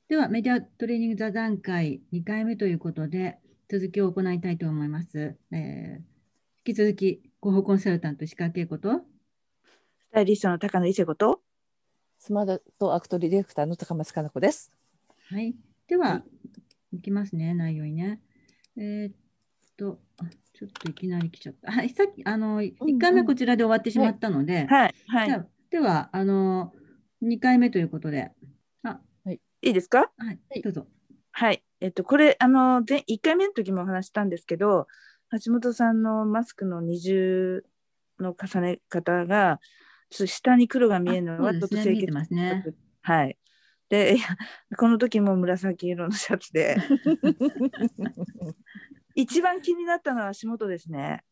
では、メディアトレーニング座談会2回目ということで、続きを行いたいと思います。引き続き、広報コンサルタント、石川恵子と、 スタイリストの高野伊勢子と、 スマートアクトディレクターの高松かな子です。 はい。では、いきますね、内容にね。ちょっといきなり来ちゃった。はい、さっき、1回目こちらで終わってしまったので、 はい、はい。 では、2回目ということで、 いいですか？ はい、どうぞ。 はい。これ、1回目の時もお話したんですけど、橋本さんのマスクの二重の重ね方が、ちょっと下に黒が見えるのは、ちょっと清潔。 見えてますね。 はい。で、この時も紫色のシャツで。一番気になったのは足元ですね。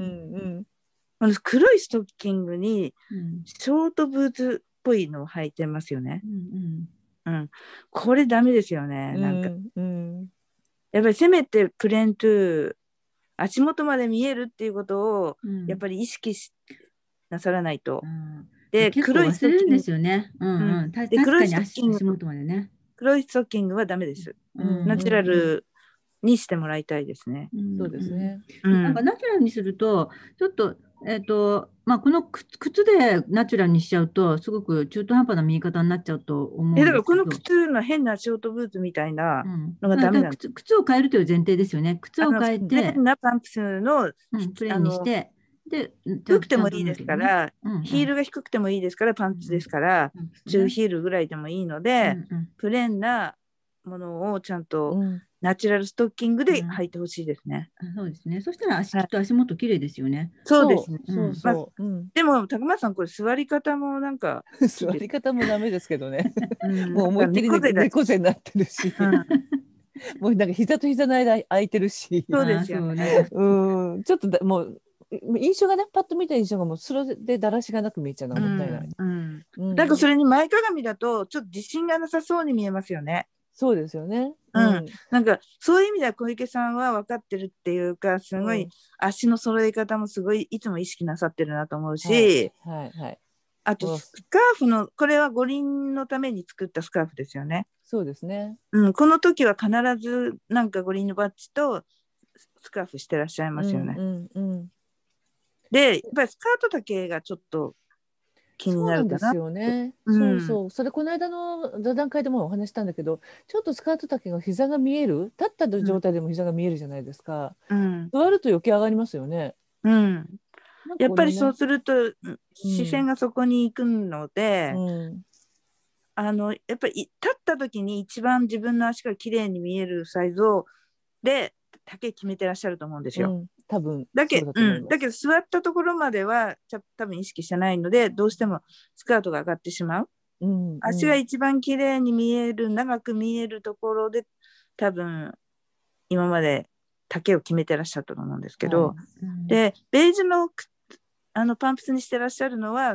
黒いストッキングに、ショートブーツっぽいのを履いてますよね。これダメですよね。なんか、やっぱりせめてプレーントゥー、足元まで見えるっていうことをやっぱり意識なさらないと。 で、黒いストッキング忘れるんですよね。確かに足元までね。 黒いストッキングはダメです。ナチュラルにしてもらいたいですね。 そうですね。 なんかナチュラルにすると、ちょっと、この靴でナチュラルにしちゃうと、すごく中途半端な見え方になっちゃうと思うんですけど。 だからこの靴の変なショートブーツみたいなのがダメなんです。 靴を変えるという前提ですよね。靴を変えて、 変なパンプスのプレーンにして、で、 低くてもいいですから、ヒールが低くてもいいですから、パンツですから、中ヒールぐらいでもいいので、プレーンなものをちゃんとナチュラルストッキングで履いてほしいですね。 そうですね。そしたらきっと足元綺麗ですよね。 そうですね。でも高松さん、これ座り方もなんか座り方もダメですけどね。もう思いっきり猫背になってるし、もうなんか膝と膝の間空いてるし。 そうですよね。 ちょっともう印象がね、パッと見た印象がもうそれでだらしがなく見えちゃうのがもったいない。 なんかそれに前かがみだとちょっと自信がなさそうに見えますよね。 そうですよね。 なんかそういう意味では小池さんは分かってるっていうか、すごい足の揃え方もすごいいつも意識なさってるなと思うし、あとスカーフの、これは五輪のために作ったスカーフですよね。 そうですね。 この時は必ずなんか五輪のバッジとスカーフしてらっしゃいますよね。で、やっぱりスカート丈がちょっと気になるかな。 そうなんですよね。それこの間の座談会でもお話したんだけど、ちょっとスカート丈が膝が見える、立った状態でも膝が見えるじゃないですか。座ると余計上がりますよね。 やっぱりそうすると視線がそこに行くので、やっぱり立った時に一番自分の足が綺麗に見えるサイズをで丈決めてらっしゃると思うんですよ。 多分だけど座ったところまでは多分意識してないので、どうしてもスカートが上がってしまう。足が一番綺麗に見える、長く見えるところで多分今まで丈を決めてらっしゃったと思うんですけど、でベージュのパンプスにしてらっしゃるのは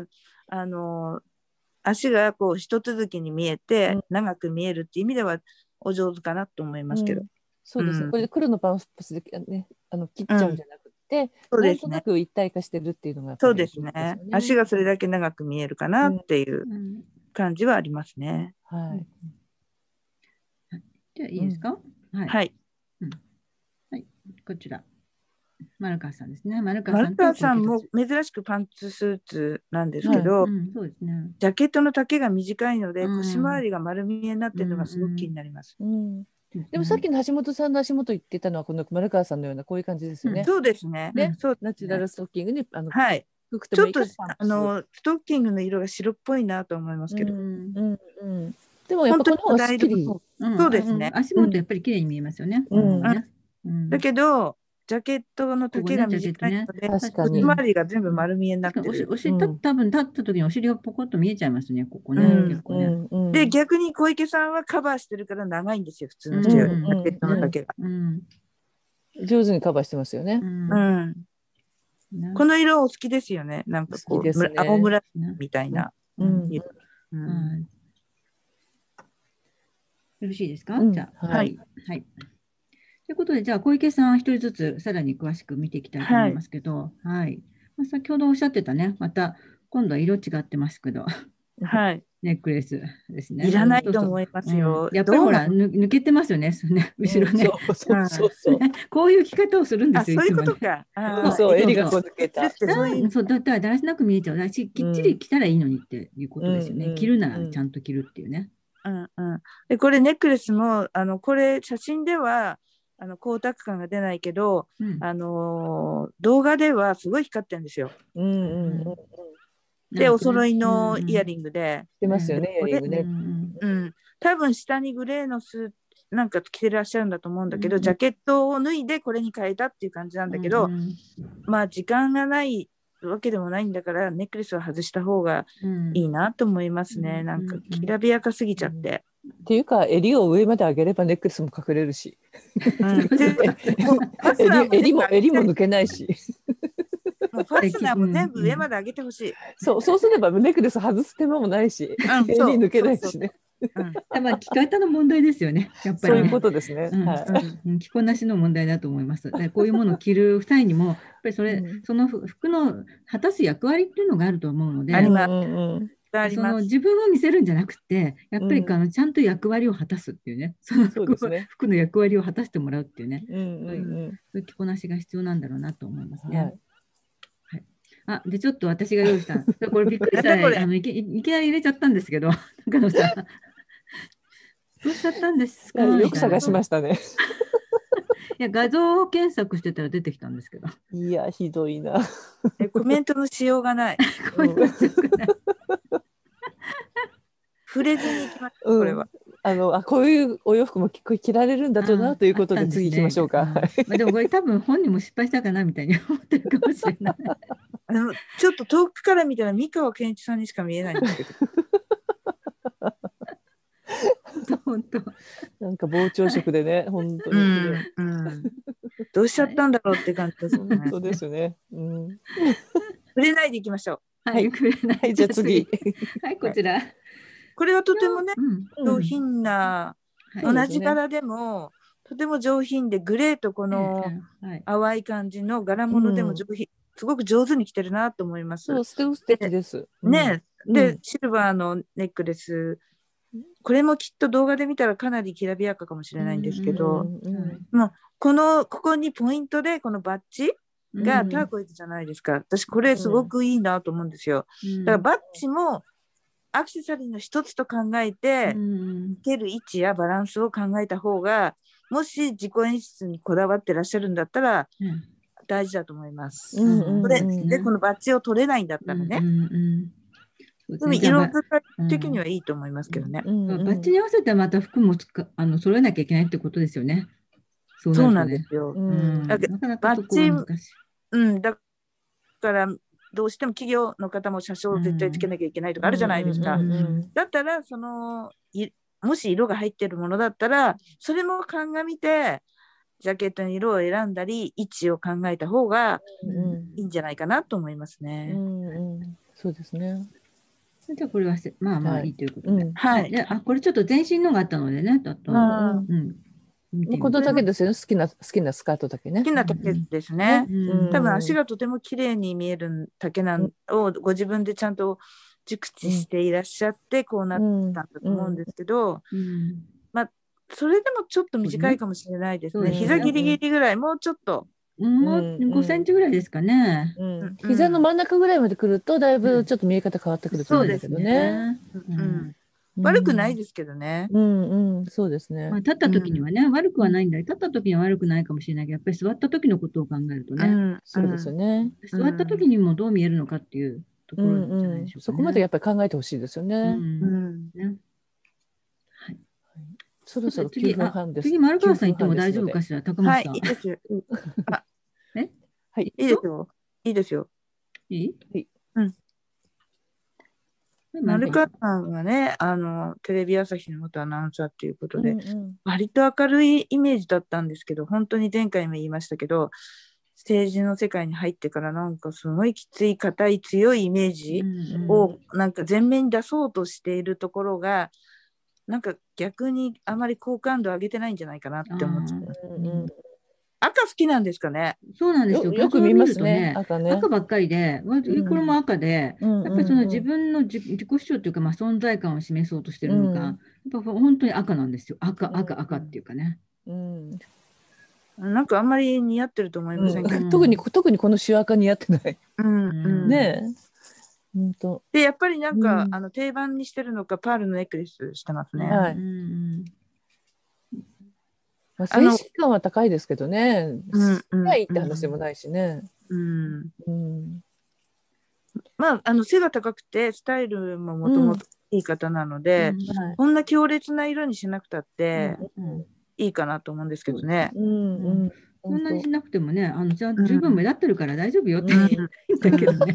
足がこう一続きに見えて、長く見えるっていう意味ではお上手かなと思いますけど。 そうですね。これで黒のパンプスでね、切っちゃうんじゃなくて、なんとなく一体化してるっていうのが、 そうですね。足がそれだけ長く見えるかなっていう感じはありますね。 じゃあいいですか？ はい。 こちら。丸川さんですね。丸川さんも珍しくパンツスーツなんですけど、ジャケットの丈が短いので、腰回りが丸見えになってるのがすごく気になります。 でもさっきの橋本さんの足元言ってたのはこの丸川さんのようなこういう感じですよね。 そうですね。 ナチュラルストッキングにちょっとストッキングの色が白っぽいなと思いますけど。 でもやっぱこの方がすっきり。 そうですね。 足元やっぱり綺麗に見えますよね。 だけどジャケットの丈が短いので、腰回りが全部丸見えになってる。 多分立った時にお尻がポコッと見えちゃいますね、ここね。結構ね。 で、逆に小池さんはカバーしてるから長いんですよ、普通の人より。ジャケットの丈が。 上手にカバーしてますよね。 この色お好きですよね。なんかこう、青紫みたいな。よろしいですか？じゃあ、はい。ということで、じゃあ、小池さん一人ずつさらに詳しく見ていきたいと思いますけど、先ほどおっしゃってたね、また今度は色違ってますけど、 ネックレスですね。 いらないと思いますよ。 やっぱりほら、抜けてますよね、後ろね。 そうこういう着方をするんですよ、 そういうこといつもね。 か。 そう、襟がこう抜けた。 そう、だからだらしなく見えちゃう。きっちり着たらいいのにっていうことですよね。着るならちゃんと着るっていうね。 でこれネックレスもこれ写真では光沢感が出ないけど、動画ではすごい光ってるんですよ。でお揃いのイヤリングで。 出ますよね、イヤリングね。 多分下にグレーのなんか着てらっしゃるんだと思うんだけど、ジャケットを脱いでこれに変えたっていう感じなんだけど、まあ時間がないわけでもないんだからネックレスを外した方がいいなと思いますね。なんかきらびやかすぎちゃって。 っていうか襟を上まで上げればネックレスも隠れるし、襟も抜けないし。 ファスナーも全部上まで上げてほしい。 そうすればネックレス外す手間もないし、襟抜けないしね。 着方の問題ですよね。やっぱり、 そういうことですね。 着こなしの問題だと思います。こういうものを着る際にも、やっぱりその服の果たす役割っていうのがあると思うので、その自分を見せるんじゃなくて、やっぱりちゃんと役割を果たすっていうね、その服の役割を果たしてもらうっていうね、そういう着こなしが必要なんだろうなと思いますね。で、ちょっと私が用意した、これびっくりした、いきなり入れちゃったんですけど、中野さん。どうしちゃったんですか？ よく探しましたね。 いや、画像検索してたら出てきたんですけど。 いや、ひどいな。 コメントのしようがない。触れずにいきます、これは。 こういうお洋服も着られるんだなということで次行きましょうか。 でもこれ多分本人も失敗したかなみたいに思ってるかもしれない。 ちょっと遠くから見たら三河健一さんにしか見えないんですけど。 本当。 なんか膨張色でね、本当に。 どうしちゃったんだろうって感じですね。 そうですね。 触れないでいきましょう。はい、触れない。 じゃあ次。 はい、こちら。 これはとてもね、上品な、同じ柄でもとても上品で、グレーとこの淡い感じの柄物でも上品、すごく上手に着てるなと思います。 そう、素敵です。 ね、でシルバーのネックレス、これもきっと動画で見たらかなりきらびやかかもしれないんですけど、ここにポイントでこのバッジがターコイズじゃないですか。私これすごくいいなと思うんですよ。だからバッジもアクセサリーの一つと考えて、つける位置やバランスを考えた方が、もし自己演出にこだわってらっしゃるんだったら大事だと思います。でこのバッジを取れないんだったらね。でも色使い的にはいいと思いますけどね。 バッジに合わせてまた服も揃えなきゃいけないってことですよね。 そうなんですよ。バッジ、だからどうしても企業の方も車掌を絶対つけなきゃいけないとかあるじゃないですか。だったらもし色が入ってるものだったらそれも鑑みてジャケットの色を選んだり位置を考えた方がいいんじゃないかなと思いますね。 そうですね。 じゃあこれはまあまあいいということで。これちょっと全身のがあったのでね。 この丈ですよね。好きなスカート丈ね。 好きな丈ですね。多分足がとても綺麗に見える丈をご自分でちゃんと熟知していらっしゃってこうなったんだと思うんですけど、まあそれでもちょっと短いかもしれないですね。膝ギリギリぐらい、もうちょっと。 もう5センチぐらいですかね。 膝の真ん中ぐらいまで来るとだいぶちょっと見え方変わってくると思うんだけどね。 悪くないですけどね。 そうですね。 立った時にはね、悪くはないんだけど、立った時には悪くないかもしれないけど、やっぱり座った時のことを考えるとね。 そうですよね。 座った時にもどう見えるのかっていうところじゃないでしょうか。 そこまでやっぱり考えてほしいですよね。そろそろ9分半です。 次、丸川さん行っても大丈夫かしら、高松さん。 はい、いいですよ。はい、いいですよ。いいですよ。 いい？ 丸川さんはね、テレビ朝日の元アナウンサーっていうことで、割と明るいイメージだったんですけど、本当に前回も言いましたけど、政治の世界に入ってからなんかすごいきつい、硬い、強いイメージをなんか前面に出そうとしているところが、なんか逆にあまり好感度上げてないんじゃないかなって思って、 赤好きなんですかね。 そうなんですよ。 よく見ますね。 赤ばっかりで、これも赤で、やっぱりその自分の自己主張というか、存在感を示そうとしてるのか、やっぱ本当に赤なんですよ。赤っていうかね。 なんかあんまり似合ってると思いませんけど。 特にこの白赤似合ってない。ねえ。で、やっぱりなんか、定番にしてるのか、パールのネックレスしてますね。はい。 静止感は高いですけどね。ないって話でもないしね。 背が高くてスタイルももともといい方なので、こんな強烈な色にしなくたっていいかなと思うんですけどね。 そんなにしなくてもね、じゃあ十分目立ってるから大丈夫よって言うんだけどね。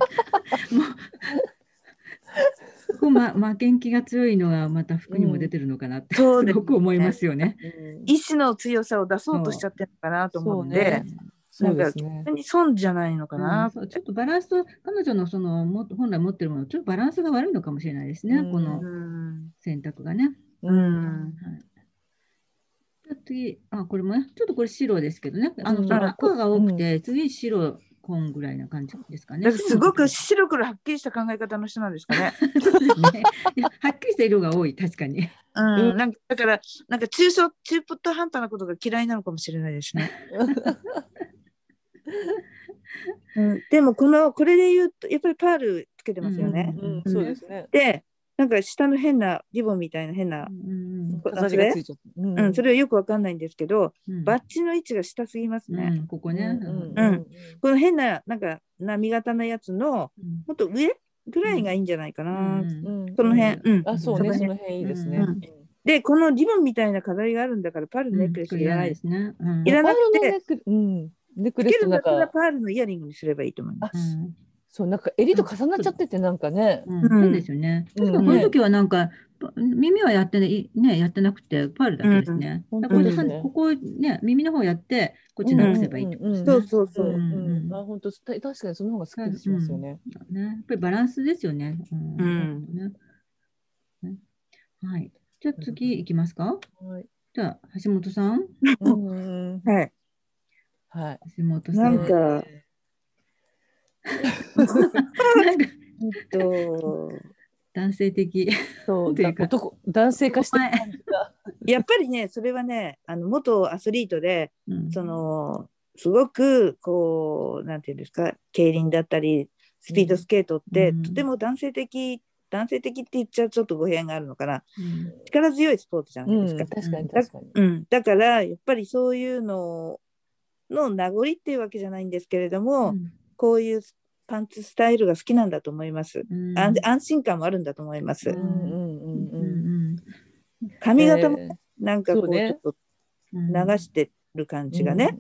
負けん気が強いのがまた服にも出てるのかなってすごく思いますよね。 意志の強さを出そうとしちゃってるのかなと思うんで、なんか逆に損じゃないのかな。 ちょっとバランスと彼女の本来持ってるものちょっとバランスが悪いのかもしれないですね、この選択がね。次、これもね、ちょっとこれ白ですけどね、赤が多くて、次白、紺ぐらいな感じですかね。 すごく白黒はっきりした考え方の人なんですかね。 そうですね。はっきりした色が多い、確かに。 だから、なんか中途半端なことが嫌いなのかもしれないですね。でもこれで言うとやっぱりパールつけてますよね。 そうですね。 で、なんか下の変なリボンみたいな変な飾りがついちゃって、それはよくわかんないんですけど、バッジの位置が下すぎますね。 ここね。 この変ななんか波型のやつのもっと上ぐらいがいいんじゃないかな。この辺。 そうね、その辺いいですね。 で、このリボンみたいな飾りがあるんだからパールのネックレスいらないですね。いらなくて。 ネックレスとなんかパールのイヤリングにすればいいと思います。 そう、なんか襟と重なっちゃってて、なんかね。 そうですよね。確かこの時はなんか、耳はやってなくて、パールだけですね。ここね、耳の方やって、こっち直せばいいってことですね。 そう。 本当、確かにその方がすっきりしますよね。 やっぱりバランスですよね。はい。じゃあ次いきますか。じゃあ、橋本さん。 はい。 橋本さん。 なんか男性的。 そう男性化してやっぱりね、それはね、元アスリートで、すごくこうなんていうんですか、競輪だったりスピードスケートって、とても男性的って言っちゃうちょっと語弊があるのかな、力強いスポーツじゃないですか。 確かに。だからやっぱりそういうのの名残っていうわけじゃないんですけれども、こういうパンツスタイルが好きなんだと思います。安心感もあるんだと思います。髪型もなんかこうちょっと流してる感じがね、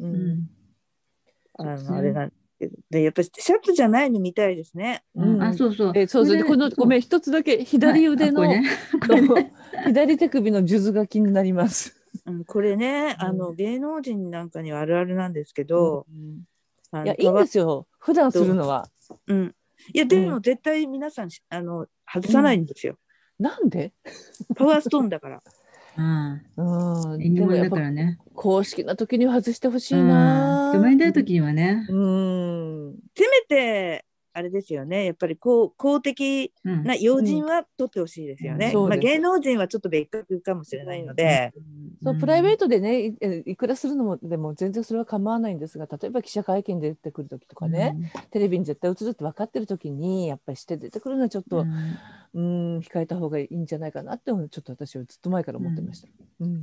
あれなんで、やっぱりシャツじゃないの見たいですね。 そう。 このごめん、一つだけ左腕の左手首の数珠が気になります。 これね、芸能人なんかにはあるあるなんですけど、 いや、いいんですよ、普段するのは。 いや、でも絶対皆さん外さないんですよ。 なんで？ パワーストーンだから。 でもやっぱ公式な時には外してほしいな。 人前に出る時にはね。 せめてあれですよね、やっぱり公的な要人は取ってほしいですよね。芸能人はちょっと別格かもしれないので、 プライベートでね、いくらするのもでも全然それは構わないんですが、例えば記者会見で出てくる時とかね、テレビに絶対映るって分かってる時にやっぱりして出てくるのはちょっと控えた方がいいんじゃないかなってちょっと私はずっと前から思ってました。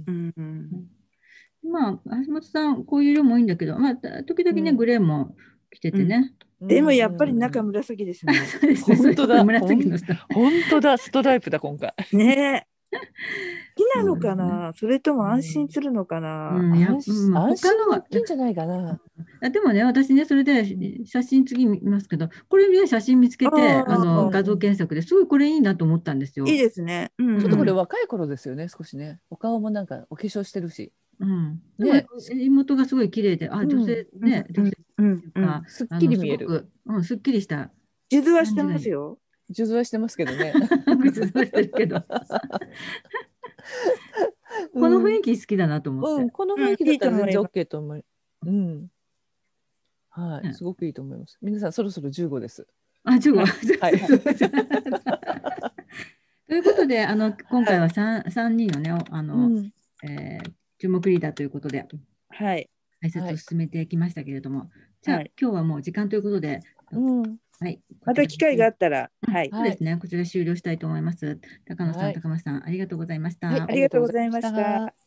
橋本さんこういう色もいいんだけど、時々ねグレーも着ててね。 でもやっぱり中紫ですね。 本当だ、本当だ、ストライプだ今回。 ねえ。好きなのかな、それとも安心するのかな。 安心が大きいんじゃないかな。 でもね、私ね、それで写真次見ますけど、これね、写真見つけて、画像検索ですごいこれいいなと思ったんですよ。 いいですね。 ちょっとこれ若い頃ですよね、少しね。お顔もなんかお化粧してるし。 妹がすごい綺麗で、女性ね、 すっきり見える。 すっきりした。 数珠はしてますよ。 数珠はしてますけどね。 数珠はしてるけど。この雰囲気好きだなと思って。 この雰囲気だったら全然 OK と思う。 うん。はい、すごくいいと思います。皆さんそろそろ15です。 あ、15。はい。ということで、今回は3人のね、注目リーダーということで、 はい。 解説を進めてきましたけれども、じゃあ、今日はもう時間ということで、 はい。また機会があったら、はい。 そうですね。こちら終了したいと思います。高野さん、高松さん、ありがとうございました。 ありがとうございました。